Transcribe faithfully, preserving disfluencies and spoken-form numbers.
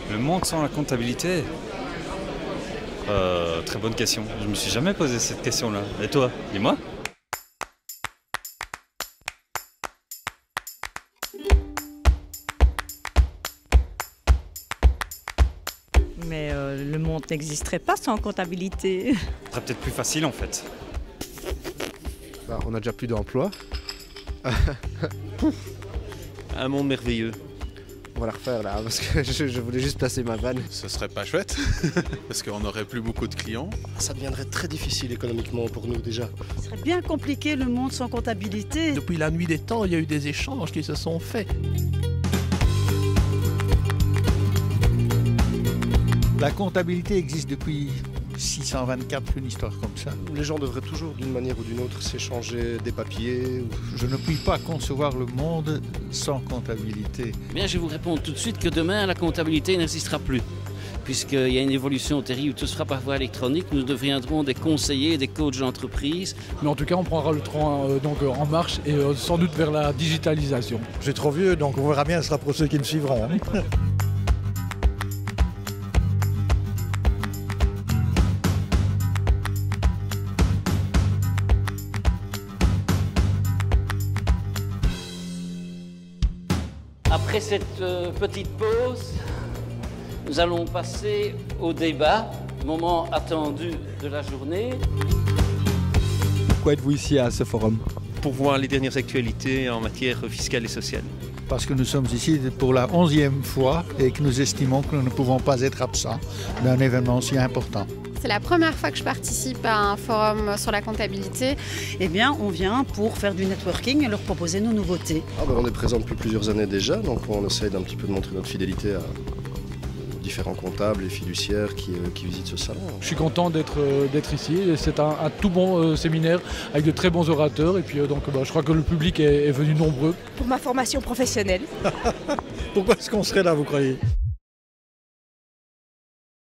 Le monde sans la comptabilité? euh, Très bonne question. Je me suis jamais posé cette question-là. Et toi, dis-moi. Mais euh, le monde n'existerait pas sans comptabilité. Ce serait peut-être plus facile en fait. Bah, on a déjà plus d'emplois. Un monde merveilleux. On va la refaire là, parce que je, je voulais juste placer ma vanne. Ce serait pas chouette, parce qu'on n'aurait plus beaucoup de clients. Ça deviendrait très difficile économiquement pour nous déjà. Ce serait bien compliqué le monde sans comptabilité. Depuis la nuit des temps, il y a eu des échanges qui se sont faits. La comptabilité existe depuis six cent vingt-quatre, une histoire comme ça. Les gens devraient toujours d'une manière ou d'une autre s'échanger des papiers. Ou... Je ne puis pas concevoir le monde sans comptabilité. Bien, je vais vous répondre tout de suite que demain, la comptabilité n'existera plus. Puisqu'il y a une évolution terrible, tout se fera par voie électronique, nous deviendrons des conseillers, des coachs d'entreprise. Mais en tout cas, on prendra le train euh, donc, euh, en marche et euh, sans doute vers la digitalisation. Je suis trop vieux, donc on verra bien, ce sera pour ceux qui me suivront. Après cette euh, petite pause, nous allons passer au débat, moment attendu de la journée. Pourquoi êtes-vous ici à ce forum? Pour voir les dernières actualités en matière fiscale et sociale. Parce que nous sommes ici pour la onzième fois et que nous estimons que nous ne pouvons pas être absents d'un événement si important. C'est la première fois que je participe à un forum sur la comptabilité. Eh bien, on vient pour faire du networking et leur proposer nos nouveautés. Ah ben, on est présent depuis plusieurs années déjà, donc on essaye d'un petit peu de montrer notre fidélité à différents comptables et fiduciaires qui, euh, qui visitent ce salon. Je suis content d'être euh, d'être ici. C'est un, un tout bon euh, séminaire avec de très bons orateurs. Et puis euh, donc, bah, je crois que le public est, est venu nombreux. Pour ma formation professionnelle. Pourquoi est-ce qu'on serait là, vous croyez?